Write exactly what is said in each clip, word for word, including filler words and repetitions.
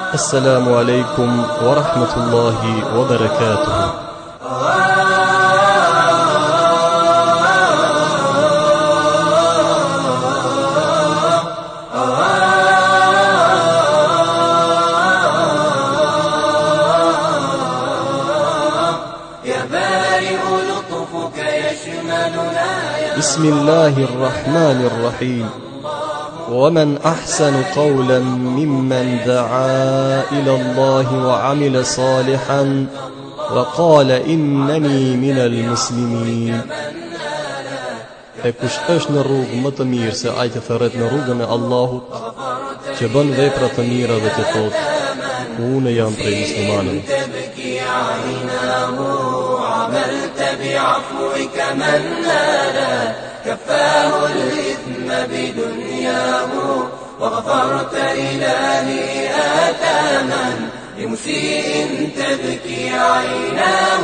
السلام عليكم ورحمة الله وبركاته. بسم الله الرحمن الرحيم. ومن أحسن قولا ممن دعا إلى الله وعمل صالحا وقال إنني من المسلمين. E kush është në rrugë më të mirë se ai që thërret në rrugën e Allahut, që bën vepra të mira dhe të thotë, unë jam prej muslimanëve. كفاه الإثم بدنياه وغفرت إلهي آثاما لمسيء تبكي عيناه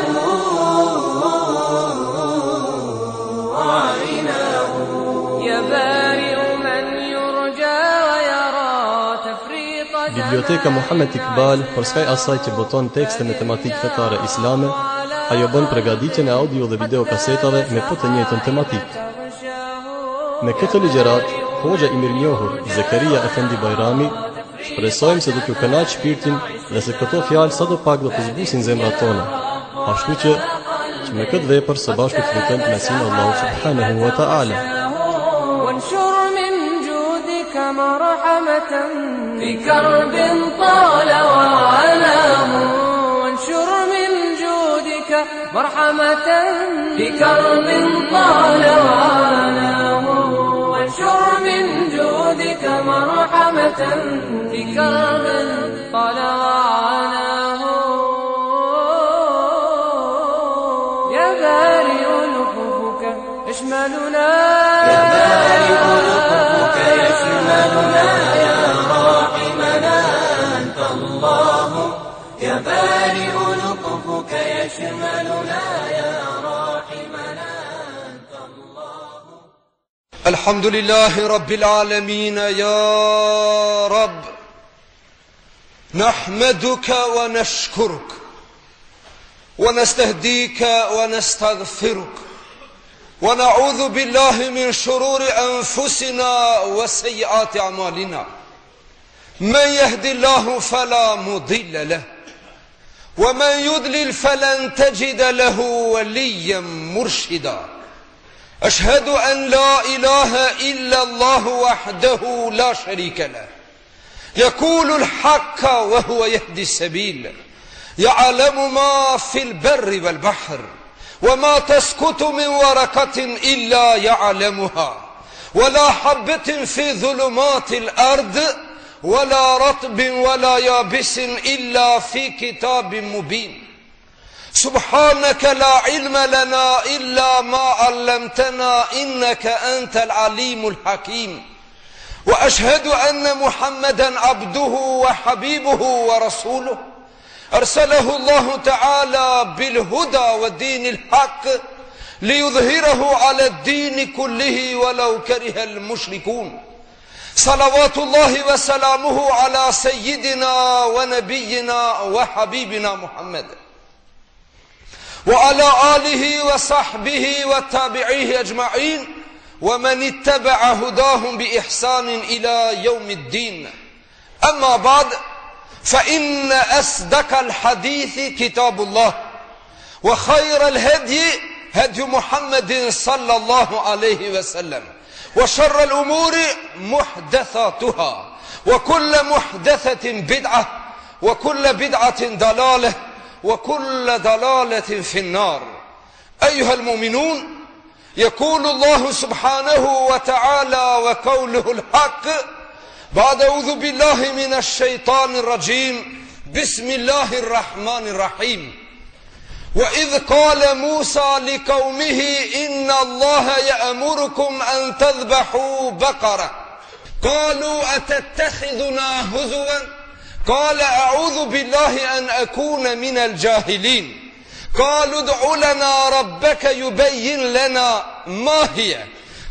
عيناه. يا بارئ من يرجى ويرى تفريط. Biblioteka Muhammed Iqbal, për skaj asaj që boton tekste me tematikë fetare islame, ajo bën përgatitjen e audio dhe video kasetave me po të njëjtën tematikë. Me këtë ligjërat, hoxha i mirënjohur Zakaria Efendi Bajrami, shpresojmë se do t'ju kënaq shpirtin dhe se këto fjalë sadopak do të zbusin zemrat tona. Ashtu që, që me këtë vepër së bashku të lutem kënaqësinë Allahu subhanahu wa ta'ala. وانشر من جودك مرحمة بكرب طال وعلاه. وانشر من جودك مرحمة بكرب طال وعلاه. وانشر من جودك مرحمة بكرب طال وعلاه. يا بارئ لطفك يشملنا. يا بارئ لطفك يشملنا. يا راحمنا أنت الله. يا بارئ لطفك يشملنا. يا راحمنا أنت الله. الحمد لله رب العالمين. يا رب نحمدك ونشكرك ونستهديك ونستغفرك ونعوذ بالله من شرور أنفسنا وسيئات أعمالنا. من يهد الله فلا مضل له ومن يضلل فلن تجد له وليا مرشدا. أشهد أن لا إله إلا الله وحده لا شريك له يقول الحق وهو يهدي السبيل. يعلم ما في البر والبحر وما تسقط من ورقة إلا يعلمها ولا حبة في ظلمات الأرض ولا رطب ولا يابس إلا في كتاب مبين. سبحانك لا علم لنا إلا ما علمتنا إنك أنت العليم الحكيم. وأشهد أن محمدا عبده وحبيبه ورسوله أرسله الله تعالى بالهدى والدين الحق ليظهره على الدين كله ولو كره المشركون. صلوات الله وسلامه على سيدنا ونبينا وحبيبنا محمد وعلى آله وصحبه وتابعيه أجمعين ومن اتبع هداهم بإحسان إلى يوم الدين. أما بعد، فإن أصدق الحديث كتاب الله وخير الهدي هدي محمد صلى الله عليه وسلم وشر الأمور محدثاتها وكل محدثة بدعة وكل بدعة ضلالة وكل ضلالة في النار. أيها المؤمنون، يقول الله سبحانه وتعالى وقوله الحق بعد أعوذ بالله من الشيطان الرجيم بسم الله الرحمن الرحيم. وإذ قال موسى لقومه إن الله يأمركم أن تذبحوا بقرة قالوا أتتخذنا هزوا قال أعوذ بالله أن أكون من قالوا ادع لنا ربك يبين لنا ما هي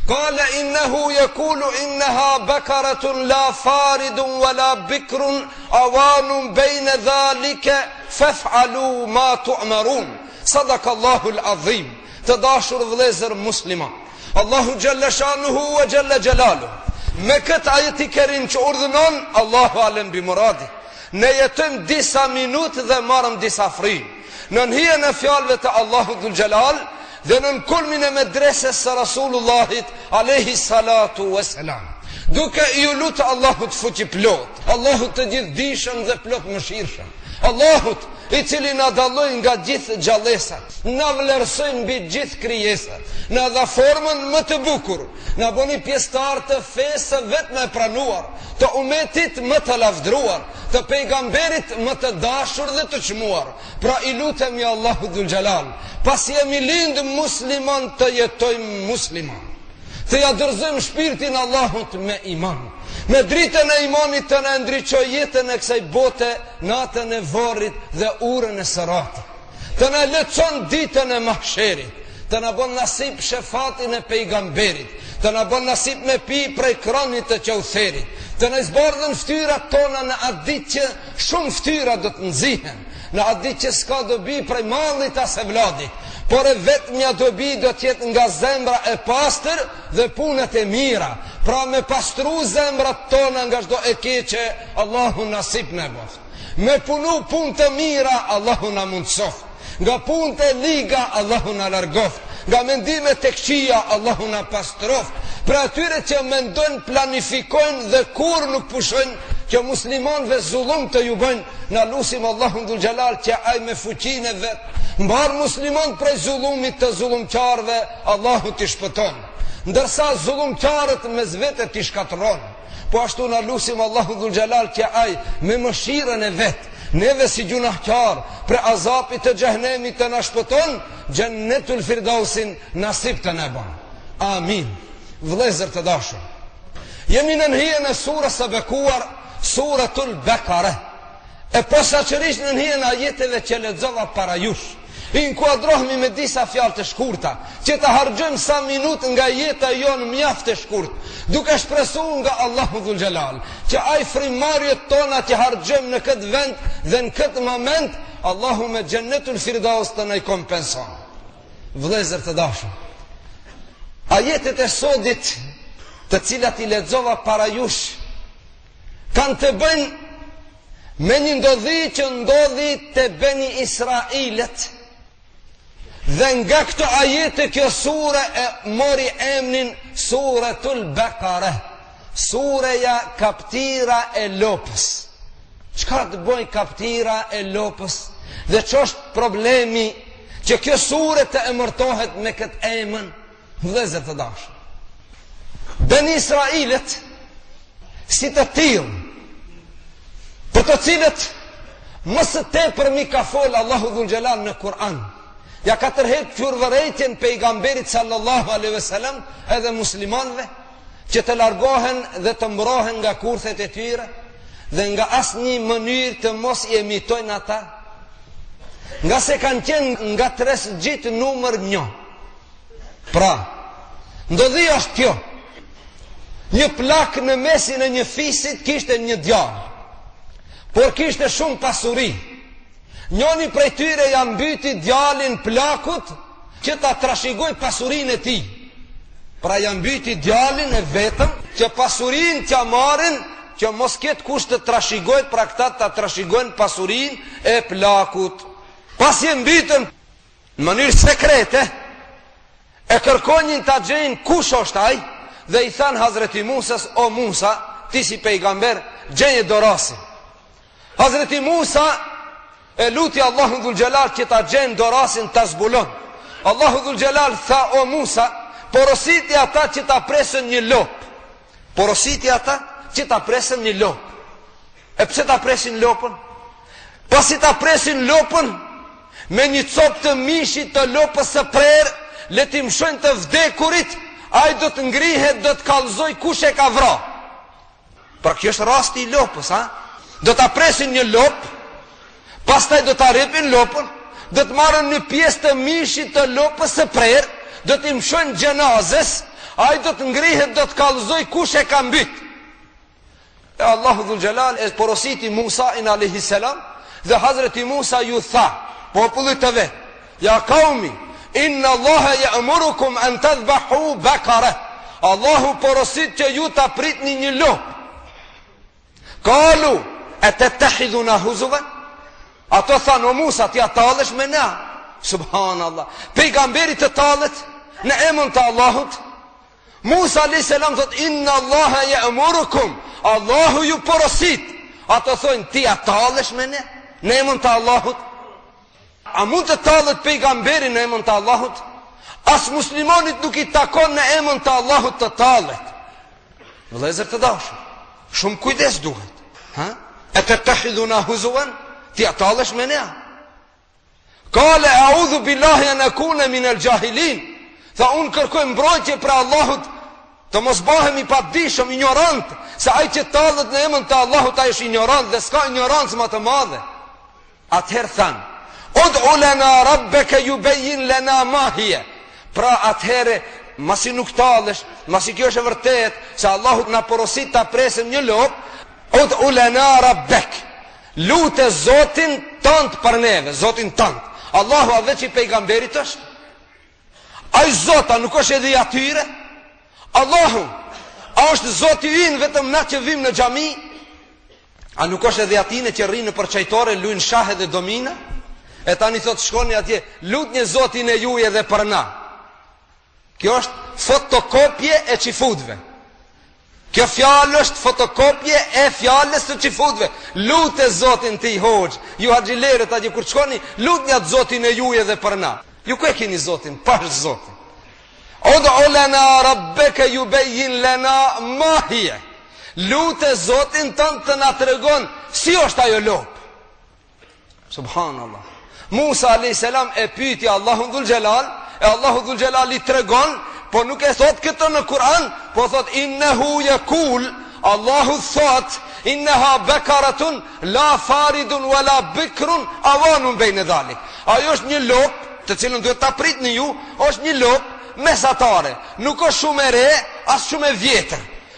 قال إنه يقول إنها بكرة لا فارد ولا بكر أوان بين ذلك فافعلوا ما تؤمرون. صدق الله العظيم. تداشر vëllezër muslima, Allahu Gjelle Shanuhu wa Gjelle Gjelalu me këtë ajeti kerim që urdhënon, Allahu alem bi muradi, ne jetëm disa minutë dhe marëm disa frim në hijen e fjalëve të Allahu Dhul Gjelal dhe në kulmin e medreses së Rasulullahit alayhi salatu wassalam, duke ju lutë Allahut fuqi plot, Allahut të gjithë dishëm dhe plot mëshirshëm, Allahut i cili na dalloi nga gjithë gjallësat, na vlerësoi mbi gjithë krijesat, na dha formën më të bukur, na bëni pjesëtar të fesë vetëm e pranuar, të umetit më të lavdruar, të pejgamberit më të dashur dhe të çmuar. Pra i lutemi Allahu Dhul Gjelal, pas jemi lind musliman të jetojmë musliman, të ja dorëzojmë shpirtin Allahut me iman, me dritën e imanit të në ndryqoj jetën e kësaj bote, natën e varrit dhe urën e sëratit, të në leçon ditën e mahsherit, të në bon nasip shefatin e pejgamberit, të në bon nasip me pi prej kranit të qautherit, të në izbardhen ftyrat tona në atë ditë që shumë ftyra do të nxihen, në atë ditë që s'ka dobi prej mallit as e vladit, por e vetëmja dobi do tjetë nga zemra e pastër dhe punët e mira. Pra me pastru zemrat tona nga çdo e keqe, Allahu nasip në bof. Me punu punë të mira, Allahu na mundsof. Nga punë të liga, Allahu na largof. Nga mendimet të këqija, Allahu na pastrof. Për atyre që mendojnë, planifikojnë dhe kur nuk pushojnë që muslimanëve zullum të ju bëjnë, na lusim Allahun Dhul Gjelal që ai me fuqinë e vet mbar musliman prej zullumit të zullumqarëve, Allahu t'i shpëton, ndërsa zullumqarët me zvete t'i shkatron. Po ashtu na lusim Allahu Dhul Gjelal që ai me mëshirën e vet neve si gjunahqar për azapit të xhehenemit të na shpëton, Jannetul Firdausin nasip të na bën. Amin. Vëllezër të dashur, jemi në hijen e surës së bekuar, Suratul Bekare, e posaçërisht në hijen e ajeteve që lexova para jush. Inkuadrohemi me disa fjalë të shkurta, që të harxojmë sa minutë nga jeta jonë mjaft e shkurt, duke shpresuar nga Allahu Dhul Gjelal që ai frimarjet tona që harxojmë në këtë vend dhe në këtë moment, Allahu me Jannetul Firdaus të na i kompenson. Vëllezër të dashur, ajetet e sodit të cilat i lexova para jush kanë të bëjnë me një ndodhi që ndodhi të Beni Israilet, dhe nga këto ajete kjo sure e mori emrin Suratul Bekare, sureja kaptira e lopës. Çka të bëjnë kaptira e lopës dhe ç'është problemi që kjo sure të emërtohet me këtë emër? Vëllezër të dashur, Beni Israilet si të tillë për të cilët më së tepër mi ka fol Allahu Dhul Gjelal në Kur'an, ja ka tërheq qurvërejtjen pejgamberit sallallahu alaihi wasallam edhe muslimanëve që të largohen dhe të mbrohen nga kurthet e tyre dhe nga asnjë mënyrë të mos i emitojnë ata, nga se kanë qenë nga tresgjit numër një. Pra, ndodhi është kjo: një plak në mesin e një fisit kishte një djalë, por kishte shumë pasuri. Njoni prej tyre ja mbyti djalin plakut që ta trashëgoj pasurinë e tij. Pra ja mbyti djalin e vetëm që pasurinë t'ja marrin, që mos ketë kush të trashëgojë, pra këta ta trashëgojnë pasurinë e plakut. Pas je mbitën në mënyrë sekrete, e kërkonin ta gjejnë kush është ai, dhe i than Hazreti Musas: o Musa, ti si pejgamber, gjeje dorasin. Hazreti Musa e luti Allahu Dhul Gjelal që ta gjenë dorasin ta zbulon. Allahu Dhul Gjelal tha: o Musa, porositi ata që ta presën një lop. Porositi ata që ta presën një lop. E pse ta presin lopën? Pasi ta presin lopën, me një copë të mishit të lopës së prerë, le t'i mshojnë të vdekurit, ai do të ngrihet, do të kallëzoj kush e ka vra. Pra kjo është rasti i lopës, ha? Do ta presin një lopë, pastaj do ta ripin lopën, do të marrën një pjesë të mishit të lopës së prerë, do t'i mshojnë gjenazes, Ai do të ngrihet, do të kallëzoj kush e ka mbyt. E Allahu dhul Gjelal e porositi Musa in alayhi salam, dhe Hazreti Musa ju tha popullit të vet: ja qaumi, inna Allaha ya'murukum an tadhbahu bakara. Allahu porosit që ju ta pritni një lop. Kalu atattakhiduna huzuwan? Ato thanë: o Musa, ti tallesh me na? Subhanallah. Pejgamberi të tallet në emrin të Allahut. Musa alayhis salam thot: inna Allaha ya'murukum. Allahu ju porosit. Ato thonë: ti tallesh me ne në emrin të Allahut? A mund të tallet pejgamberi në emrin të Allahut? As muslimonit nuk i takon në emrin të Allahut të tallet. Vëllezër të dashur, shumë kujdes duhet. Ha? Atattakhiduna huzuwan? Ti tallesh me ne? Kale a'udhu billahi an akuna min al-jahilin. Tha, unë kërkoj mbrojtje për Allahut të mos bëhemi pa dishëm, ignorant, se ai që tallet në emrin të Allahut ai është ignorant dhe s'ka ignorancë më të madhe. Atëherë than: ud'u lana rabbaka yubayyin lana ma hiya. Pra atëherë, masi nuk tallesh, masi kjo është e vërtet se Allahut na porosit ta presim një lop, ud'u lana rabbak. Lutë Zotin tënd për neve, Zotin tënd. Allahu a veç i pejgamberit është? Ai Zota nuk është edhe i atyre? Allahu a është Zoti ynë vetëm na që vim në xhami? A nuk është edhe atine që rrinë në përçajtore, luajnë shahe dhe domina? E tani thot shkoni atje, lutni Zotin e juaj edhe për na. Kjo është fotokopje e çifutëve. Kjo fjalë është fotokopje e fjalës së çifutëve. Lutë Zotin ti hoxh, ju haxhilerët atje kur shkoni, lutni atë Zotin e juaj edhe për na. Ju ku e keni Zotin? Pash Zotin. Ud'u lana rabbaka yubayyin lana ma hiya. Lutë Zotin tënd të na tregon si është ajo lop. Subhanallah. Musa alayhis salam e pyeti Allahun dhul Gjelal, e Allahu dhul Gjelal i tregon, po nuk e thot këtë në Kur'an, po thot innehu yaqul, Allahu thot inneha bakaratun la faridun wala bikrun awanun bayna dhalik. Ajo është një lop të cilën duhet ta pritni ju, është një lop mesatare, nuk është shumë e re, as shumë e vjetër.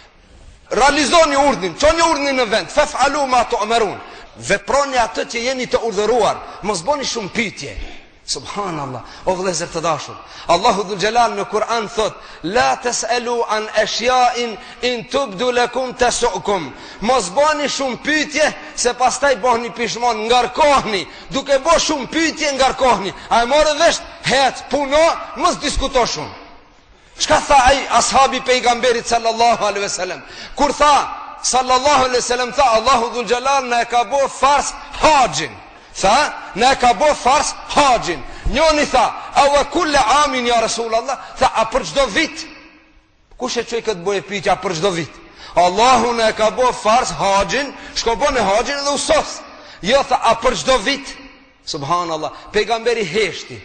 Realizoni urdhnin, çoni urdhnin në vend, faf'alu ma tu'marun. Veproni atë që jeni të urdhëruar, mos bëni shumë pyetje. Subhanallah. O vëllezër të dashur, Allahu dhul Gjelal në Kur'an thot: la tas'alu an ashya'in in tubdu lakum tasu'kum. Mos bëni shumë pyetje se pastaj bëhni pishmon, ngarkohni. Duke bë shumë pyetje ngarkohni. A e morë vesh, het, puno, mos diskuto shumë. Çka tha ai ashabi pejgamberit sallallahu alaihi wasallam? Kur tha sallallahu alaihi wasallam, tha Allahu dhul Gjelal na e ka bë fars haxhin. Tha, ne ka bo fars haxhin. Njoni tha: a wa kulle amin ja Rasulallah? Tha, a për çdo vit? Kush e çoi këtë boje pyetje, a për çdo vit? Allahu ne ka bo fars haxhin, shko bën haxhin dhe usos. Jo, tha, a për çdo vit? Subhanallah. Pejgamberi heshti.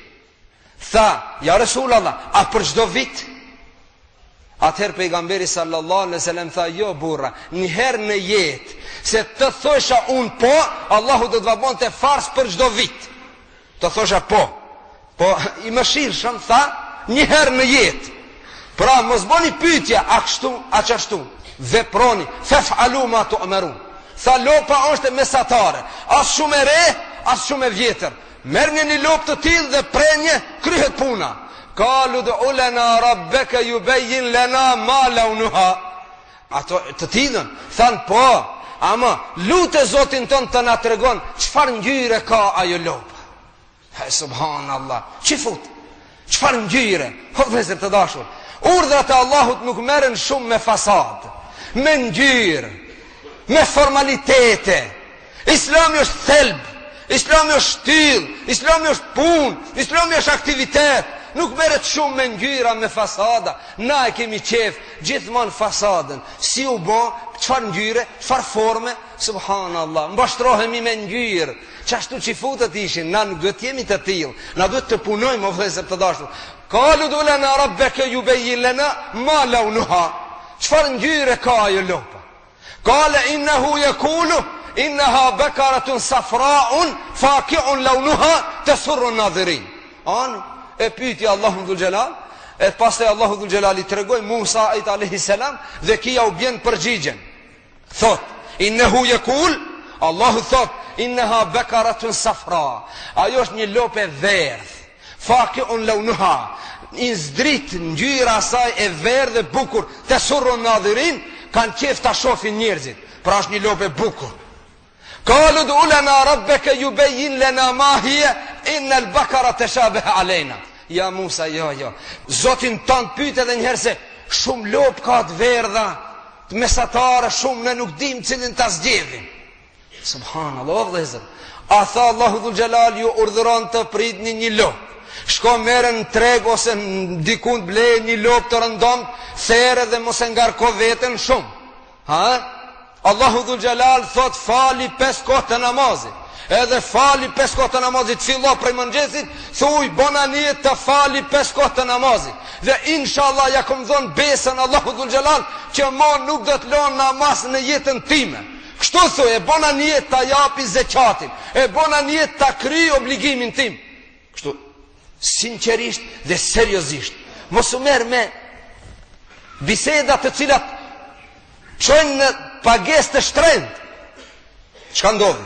Tha, ja Rasulallah, a për çdo vit? Atëherë pejgamberi sallallahu alaihi wasallam tha: jo burra, një herë në jetë, se të thosha unë po, Allahu do të vabonte fars për çdo vit. Të thosha po. Po i mëshirshëm tha: një herë në jetë. Pra mos bëni pyetje a kështu, a çashtu. Veproni, faf'alu ma tu'marun. Tha, lopa është mesatare, as shumë e re, as shumë e vjetër. Merrni një lopë të tillë dhe prenje, kryhet puna. Kalu ud'u lana rabbaka yubayyin lana ma launuha. Ato të tillën than po, ama lutë Zotin tënd të na tregon çfarë ngjyre ka ajo lopë. Ha subhanallah. Çifut. Çfarë ngjyre? Po vëzër të dashur, urdhrat e Allahut nuk merren shumë me fasad, me ngjyrë, me formalitete. Islami është thelb, Islami është shtyll, Islami është punë, Islami është aktivitet. Nuk merret shumë me ngjyra, me fasada. Na e kemi qef gjithmonë fasadën. Si u bë, çfarë ngjyre, çfarë forme, subhanallah. Mbashtrohemi me ngjyrë. Çashtu që futet ishin, na nuk duhet jemi të tillë. Na duhet të punojmë o vëllezër të dashur. Qalu ud'u lana rabbaka yubayyin lana ma launuha. Çfarë ngjyre ka ajo lopa? Qala innahu yaqulu innaha bakaratun safra'un faqi'un launuha tasurru an-nadhirin. An e pyeti Allahu dhul Gjelal, E pastaj Allahu dhul Gjelali të regoj Musa ait alayhi salam dhe kia u bjen përgjigjen. Thot, innehu yekul, Allahu thot, inneha bekaratun safra. Ajo është një lopë e verdh, faqi'un launuha, i zdrit ngjyra saj e verdh dhe bukur, tasurrun nadhirin, kanë qef ta shohin njerëzit. Pra është një lopë e bukur. Qalu ud'u lana rabbaka yubayyin lana ma hiya innal bakara tashabaha alena. Ja Musa, jo, jo. Zotin ton pyet edhe një herë se shumë lop ka të verdha, të mesatare, shumë ne nuk dim cilin ta zgjedhim. Subhanallahu vëllezër. A tha Allahu dhul Gjelal ju urdhëron të pritni një lop. Shko merren në treg ose dikund blej një lop të rëndom, there dhe mos e ngarko veten shumë. Ha? Allahu dhul Gjelal thot fali pesë kohë të namazit. Edhe fali pesë kohë të namazit, fillo prej mëngjesit, thuj bona niyet të fali pesë kohë të namazit. Dhe inshallah ja kom dhon besën Allahu dhul Gjelal që mo nuk do të lën namaz në jetën time. Kështu thuj, e bona niyet ta japi zekatin, e bona niyet ta kryj obligimin tim. Kështu sinqerisht dhe seriozisht. Mos u merr me biseda të cilat çojnë në pagesë të shtrenjtë. Çka ndodhi?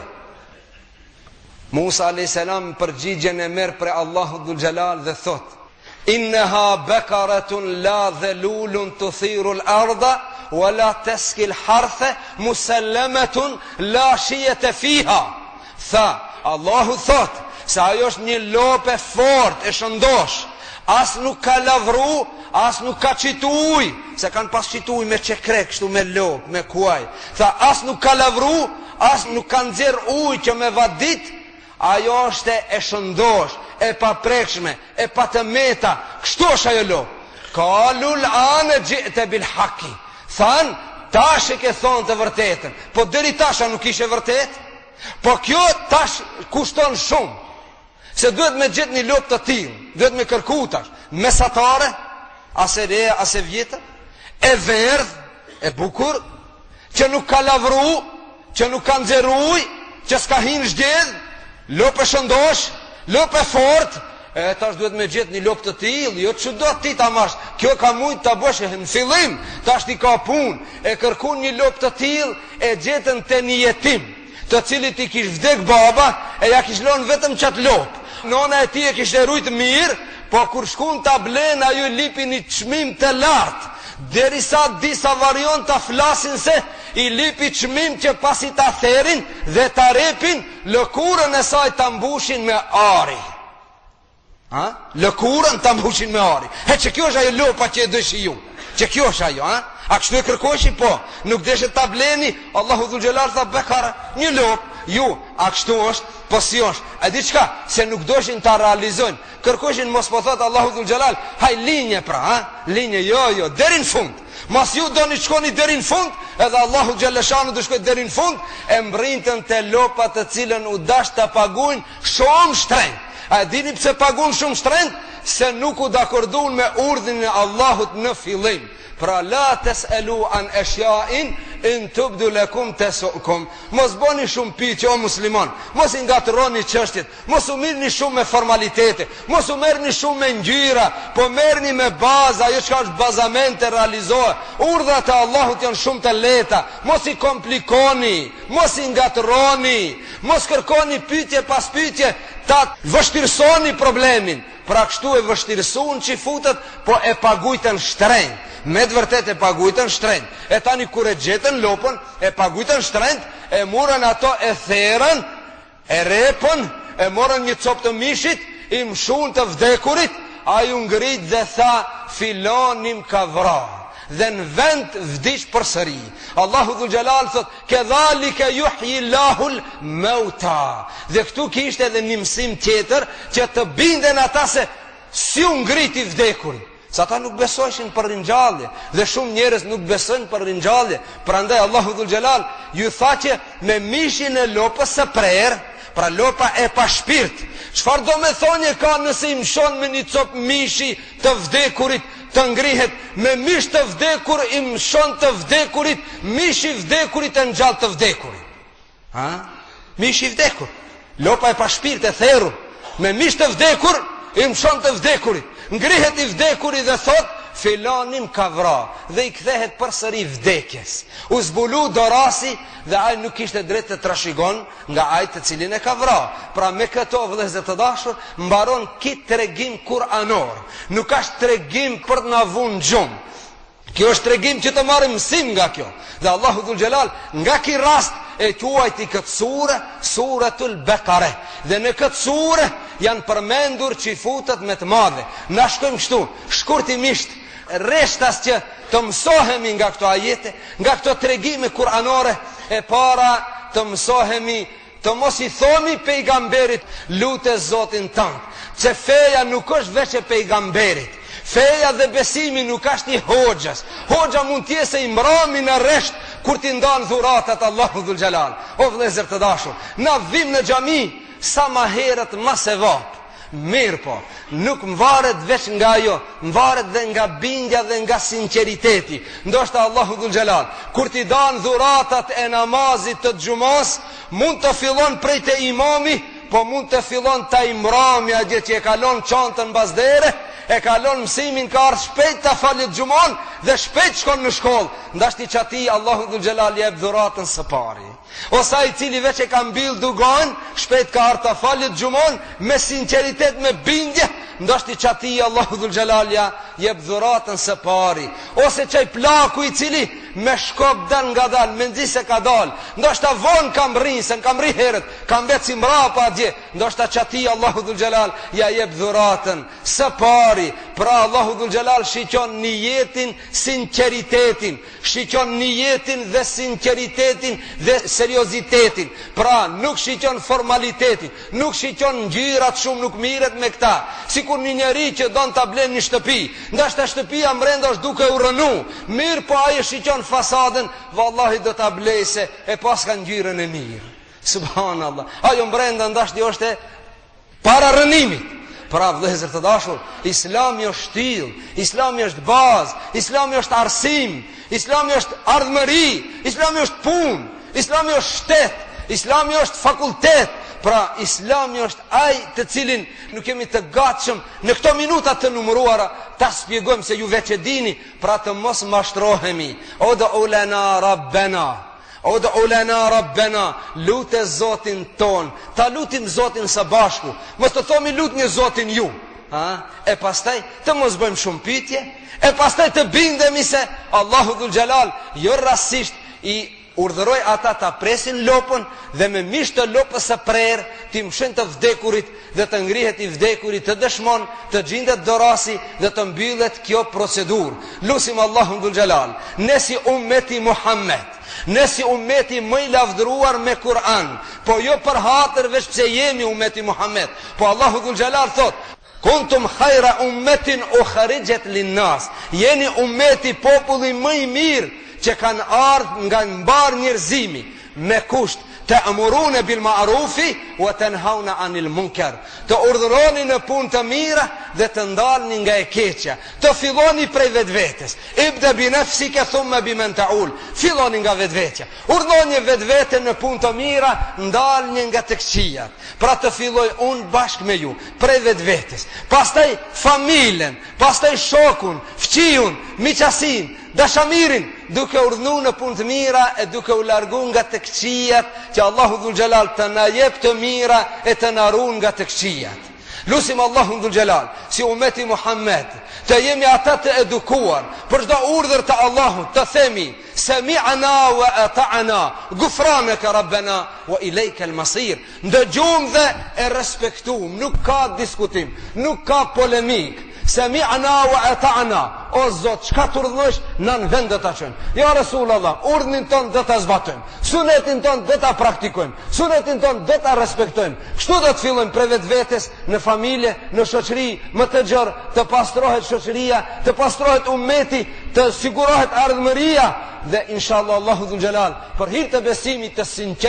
Musa alayhis salam përgjigjen e merr për Allahu dhul Gjelal dhe thot: innaha bakaratun la dhalulun tuthiru al-ardha wala taski al-hartha musallamatun la shiyata fiha. Tha Allahu thot se ajo është një lopë e fortë, e shëndosh. As nuk ka lavru, as nuk ka qitu uj, se kanë pas qitu uj me çekrek, kështu me lopë, me kuaj. Tha as nuk ka lavru, as nuk ka nxjerr uj që me vadit. Ajo është e shëndosh, e paprekshme, e patëmeta. Kështu është ajo lopë. Qalul an ji'ta bil haqi. Than, tash e ke thonë të vërtetën. Po deri tash nuk ishte vërtet. Po kjo tash kushton shumë. Se duhet me gjetë një lopë të tillë, duhet me kërku tash, mesatare, as e re, as e vjetër, e verdh, e bukur, që nuk ka lavru, që nuk ka nxjerruj, që s'ka hinë zgjedh, lopë e shëndosh, lopë e fort, e tash duhet me gjetë një lopë të tillë, jo çdo ti ta marrësh. Kjo ka mujt ta bësh në fillim, tash ti ka punë, e kërkon një lopë të tillë, e gjetën te një jetim, të cilit i kish vdek baba, e ja kish lënë vetëm çat lopë. Nona e ti e kishte rujt mirë, po kur shkun ta blen ajo lipi një çmim të lartë, derisa disa varion ta flasin se i lipi çmim që pasi ta therin dhe ta repin, lëkurën e saj ta mbushin me ari. Ha? Lëkurën ta mbushin me ari. He që kjo është ajo lopa që e dëshi ju. Që kjo është ajo, ha? A kështu e kërkoshi? Po. Nuk deshet ta bleni, Allahu dhul Gjelal tha bekara, një lopë. Ju, a kështu është, po si është. E di qka, se nuk doshin ta realizojnë. Kërkoshin mos po thot Allahu dhul Gjelal, haj linje pra, ha? Linje, jo, jo, derin fund. Mas ju do një shkoni derin fund, edhe Allahu Gjeleshanu do shkoj derin fund, e mbrintën të lopat të cilën u dash të paguin shumë shtrejnë. A dini pse pagun shumë shtrejnë? Se nuk u dakordun me urdhin e Allahut në fillim. Pra la tes'elu an eshjain in tubdu lakum tasukum. Mos boni shumë pyetje o musliman, mos i ngatërroni çështjet, mos u mirni shumë me formalitete, mos u merrni shumë me ngjyra, po merrni me bazë, ajo çka është bazamente realizohet. Urdhat e Allahut janë shumë të lehta, mos i komplikoni, mos i ngatërroni, mos kërkoni pyetje pas pyetje, ta vështirësoni problemin. Pra kështu e vështirësuan që futet, po e pagujtën shtrenjtë. Me të vërtet e pagujtën shtrenjtë. E tani kur e gjetën lopën, e pagujtën shtrenjtë, e morën ato e therën, e repën, e morën një copë të mishit, i mshun të vdekurit, a ju ngrit dhe tha, filonim ka vra. Dhe në vend vdish për sëri. Allahu dhul Gjelal thot, kedhalike juhji lahul mauta. Dhe këtu kishte edhe një mësim tjetër, që të binden ata se si u ngriti vdekurit. Sa ta nuk besojshin për ringjallje, dhe shumë njerëz nuk besojnë për ringjallje. Prandaj Allahu dhul Gjelal ju tha që me mishin e lopës së prerë, pra lopa e pa shpirt. Çfarë do me thonje ka nëse i mshon me një copë mishi të vdekurit, të ngrihet me mish të vdekur, i mshon të vdekurit, mishi vdekurit e ngjall të vdekurit. Ha? Mishi vdekur. Lopa e pa shpirt e therrur, me mish të vdekur i mshon të vdekurit. Ngrihet i vdekurit dhe thot, filanim ka vra, dhe i kthehet përsëri vdekjes. U zbulu dorasi dhe ai nuk kishte drejt të trashëgon nga ai të cilin e ka vra. Pra me këto vëllezër të dashur, mbaron kit tregim kuranor. Nuk është tregim për të na vënë gjumë. Kjo është tregim që të marrim mësim nga kjo. Dhe Allahu Dhul Xhelal nga ky rast e quajti këtë sure Suratul Baqara. Dhe në këtë sure janë përmendur çifutat më të mëdha. Na shkojmë kështu, shkurtimisht, rreshtas që të mësohemi nga këto ajete, nga këto tregime kuranore. E para të mësohemi të mos i thoni pejgamberit lute Zotin tënd, që feja nuk është veç e pejgamberit. Feja dhe besimi nuk është një hoxhës. Hoxha mund t'je se i mbrami në resht kur t'i ndanë dhuratat Allahu Dhul Xhelal. O vëllezër të dashur, na vim në xhami sa ma herët ma se vap. Mirë po, nuk mvaret veç nga jo, mvaret dhe nga bindja dhe nga sinceriteti. Ndoshta Allahu Dhul Xhelal, kur t'i danë dhuratat e namazit të xhumos, mund të fillon prej te imami, po mund të fillon ta imrami a gjë që e kalon çantën bazdere, e kalon mësimin, ka ardhur shpejt ta falet xhumon dhe shpejt shkon në shkollë. Ndashti çati Allahu Dhul Xhelal jep dhuratën së pari. Ose ai i cili veç e ka mbill dugon, shpejt ka ardhur ta falet xhumon me sinqeritet, me bindje. Ndashti çati Allahu Dhul Xhelal ja jep dhuratën së pari. Ose çaj plaku i cili me shkop dal nga dal, me nxi se ka dal. Ndoshta von kam rrin, se kam rri herët, kam vet si mrapa atje. Ndoshta çati Allahu Dhul Xhelal ja jep dhuratën së pari. Pra Allahu Dhul Xhelal shiqon niyetin, sinqeritetin, shiqon niyetin dhe sinqeritetin dhe seriozitetin. Pra nuk shiqon formalitetin, nuk shiqon ngjyrat shumë, nuk miret me këta. Sikur një njeri që don ta blen një shtëpi, ndashta shtëpia brenda është duke u rënu, mirë po ai shiqon fasadën, vallahi do ta blejse e pas ka ngjyrën e mirë. Subhanallah. Ajo brenda ndashti është para rënimit. Pra vëllezër të dashur, Islami është shtill, Islami është bazë, Islami është arsim, Islami është ardhmëri, Islami është punë, Islami është shtet, Islami është fakultet. Pra Islami është ai të cilin nuk kemi të gatshëm në këto minuta të numëruara ta shpjegojmë, se ju veç e dini, pra të mos mashtrohemi. O do ulana rabbena, o do ulana rabbena, lutë Zotin ton, ta lutim Zotin së bashku, mos të thomi lut një Zotin ju, ha? E pastaj të mos bëjmë shumë pyetje, e pastaj të bindemi se Allahu Dhul Xhelal jo rastësisht i urdhëroi ata ta presin lopën dhe me mish të lopës së prerë ti mshen të vdekurit dhe të ngrihet i vdekurit, të dëshmon, të gjendet dorasi dhe të mbyllet kjo procedurë. Lusim Allahun Dhul Xhelal, ne si ummeti Muhammed, ne si ummeti më i lavdëruar me Kur'an, po jo për hatër veç pse jemi ummeti Muhammed, po Allahu Dhul Xhelal thot: Kuntum khayra ummetin ukhrijat lin-nas. Jeni ummeti, populli më i mirë që kanë ardhur nga mbar njerëzimi, me kusht të amurune bil ma'rufi wa tanhauna anil munkar, të urdhëroni në punë të mira dhe të ndalni nga e keqja, të filloni prej vetvetes. Ibda bi nafsika thumma biman ta'ul, filloni nga vetvetja, urdhoni vetveten në punë të mira, ndalni nga të këqijat. Pra të filloj unë bashkë me ju prej vetvetes, pastaj familjen, pastaj shokun, fqiun, miqasin, dashamirin, duke urdhnu në punë të mira e duke u largu nga të këqijat, që Allahu Dhul Xhelal të na jep të mira e të na ruan nga të këqijat. Lusim Allahun Dhul Xhelal, si ummeti Muhammed, të jemi ata të edukuar për çdo urdhër të Allahut, të themi sami'na wa ata'na, ghufranaka rabbana wa ilayka al-masir. Ndëgjum dhe e respektum, nuk ka diskutim, nuk ka polemik. Sami'na wa ata'na, o Zot, çka të urdhësh në vend do ta çojmë. Ja Resulullah, urdhnin ton do ta zbatojmë, sunetin ton do ta praktikojmë, sunetin ton do ta respektojmë. Kështu do të fillojmë prej vetvetes, në familje, në shoqëri, më të gjerë, të pastrohet shoqëria, të pastrohet ummeti, të sigurohet ardhmëria dhe inshallah Allahu Dhul Xhelal për hir të besimit të sinqert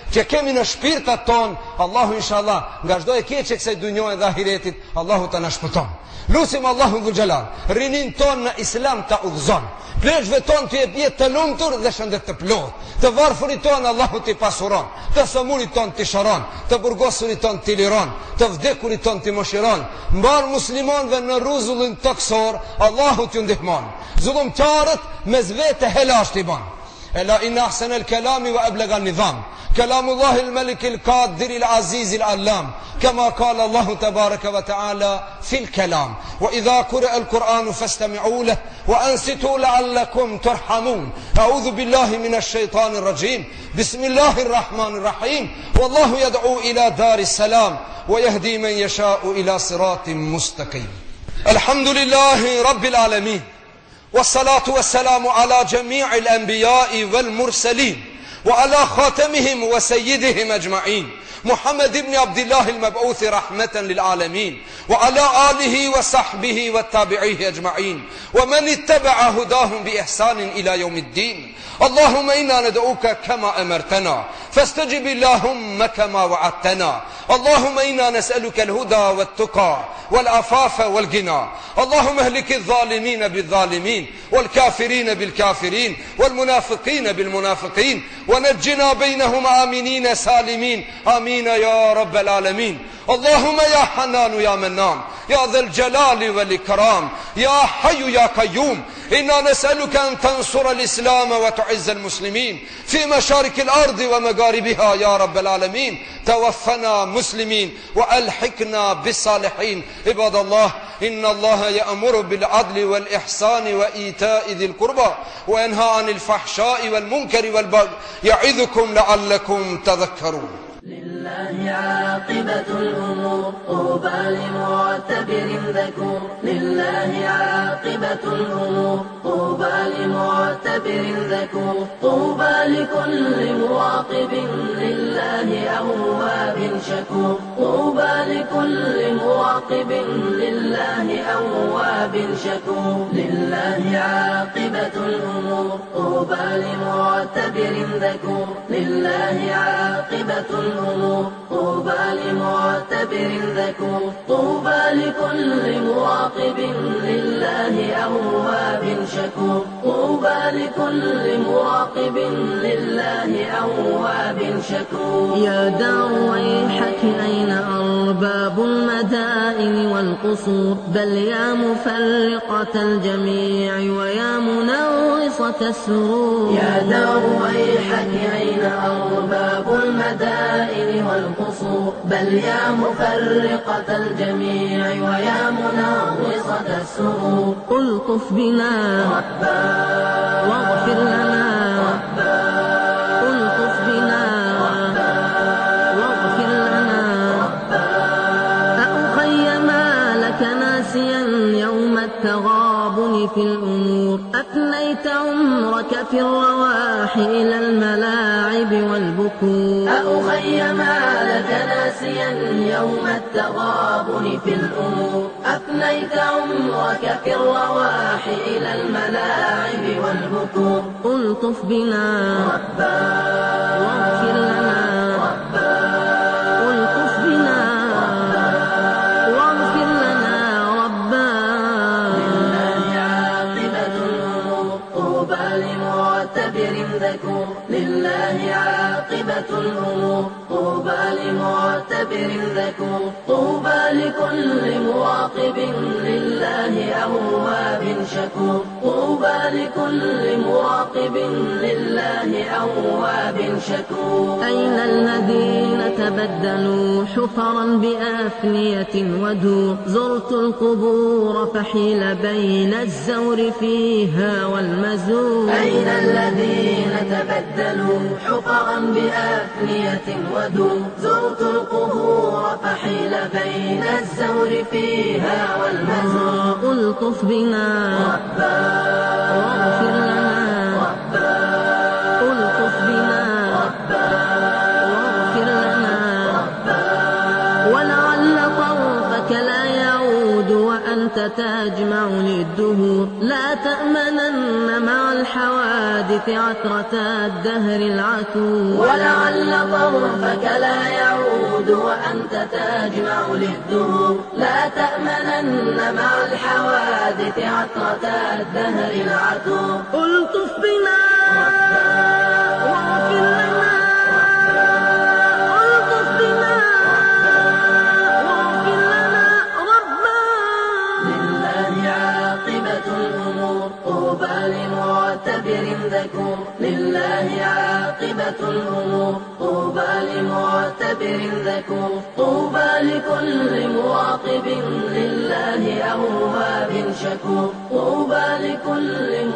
që kemi në shpirtat ton, Allahu inshallah nga çdo e keqe kësaj dunjore dhe ahiretit, Allahu ta na shpëton. Lusim Allahu dhul xhelal, rinin ton në islam ta udhzon. Pleshve ton të jep jetë të lumtur dhe shëndet të plot. Të varfërit ton Allahu t'i pasuron, të sëmurit ton t'i shëron, të burgosurit ton t'i liron, të vdekurit ton t'i mëshiron. Mbar muslimanëve në rrezullin toksor, Allahu t'ju ndihmon. Zullumtarët me zvete helash t'i ban. Ela inna ahsanal kalami wa ablaga an-nizam. كلام الله الملك القادر العزيز العلام كما قال الله تبارك وتعالى في الكلام وإذا قرأ القرآن فاستمعوا له وأنصتوا لعلكم ترحمون. أعوذ بالله من الشيطان الرجيم. بسم الله الرحمن الرحيم. والله يدعو إلى دار السلام ويهدي من يشاء إلى صراط مستقيم. الحمد لله رب العالمين والصلاة والسلام على جميع الأنبياء والمرسلين وعلى خاتمهم وسيدهم أجمعين محمد بن عبد الله المبعوث رحمة للعالمين وعلى آله وصحبه والتابعيه أجمعين ومن اتبع هداهم بإحسان إلى يوم الدين. اللهم إنا ندعوك كما أمرتنا فاستجب اللهم كما وعدتنا. اللهم إنا نسألك الهدى والتقى والعفاف والغنى. اللهم اهلك الظالمين بالظالمين والكافرين بالكافرين والمنافقين بالمنافقين ونجنا بينهم آمنين سالمين آمين يا رب العالمين. اللهم يا حنان يا منان يا ذا الجلال والإكرام يا حي يا قيوم إنا نسألك أن تنصر الإسلام وتعز المسلمين في مشارق الأرض ومغاربها يا رب العالمين. توفنا مسلمين وألحقنا بالصالحين. عباد الله إن الله يأمر بالعدل والإحسان وإيتاء ذي القربى وينهى عن الفحشاء والمنكر والبغي يعظكم لعلكم تذكرون. لله عاقبة الأمور طوبى لمعتبر ذكور. لله عاقبة الأمور طوبى لمعتبر ذكور. طوبى لكل مراقب لله أواب شكور. طوبى لكل مراقب لله أواب شكور. لله عاقبة الأمور طوبى لمعتبر ذكور. لله عاقبة الأمور طوبى لمعتبر ذكور. طوبى لكل مراقب لله أواب شكور. طوبى لكل مراقب لله أواب شكور. يا دار ويحك أين أرباب المدائن والقصور بل يا مفرقة الجميع ويا منغصة السرور. يا دار ويحك أين أرباب المدائن والقصور بل يا مفرقة الجميع ويا منغصة السرور. ألطف بنا ربا واغفر لنا ربا. ألطف بنا ربا واغفر لنا ربا. أخي ما لك ناسيا يوم التغابن في الأمور. أفنيت عمرك في الرواح إلى الملاعب والبكور. أخي ما لك ناسيا يوم التغابن في الأمور. أفنيت عمرك في الرواح إلى الملاعب والبكور. ألطف بنا ربا واغفر لنا ربا. ألطف بنا ربا واغفر لنا ربا. لله عاقبة الأمور طوبى لمعتبر ذكور. لله عاقبة الأمور طوبى لمعتبر ذكور. طوبى لكل مراقب لله أواب شكور. طوبى لكل مراقب لله أواب شكور. أين الذين تبدلوا حفرا بأفنية ودور. زرت القبور فحيل بين الزور فيها والمزور. أين الذين تبدلوا حفرا بأفنية ودور. زرت القبور فحيل بين الزور فيها والمزور. ألطف بنا ربا واغفر لنا ربا. ألطف بنا ربا واغفر لنا ربا. ولعل طرفك لا يعود وأنت تجمع للدهور. لا تأمنن مع الحوادث عثرة الدهر العتور، ولعل طرفك لا يعود وأنت تجمع للدهور. لا تأمنن مع الحوادث عثرة الدهر العتور. ألطف بنا واغفر لنا، ألطف بنا واغفر لنا ربنا. لله عاقبة الأمور، طوبى لمعتبر ذكور. لله عاقبة الأمور، طوبى لمعتبر ذكور. طوبى لكل مراقب لله أواب شكور. طوبى لكل